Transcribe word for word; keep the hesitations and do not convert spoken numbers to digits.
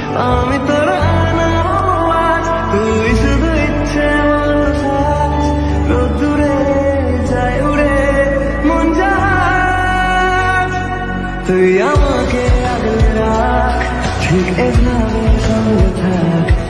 আমি তোর আনাজ, তুই শুধু ইচ্ছে মতো থাক, রোদ্দুরে যায় উড়ে মন জাহাজ। তুই আমাকে আগলে রাখ, ঠিক এভাবে সঙ্গে থাক।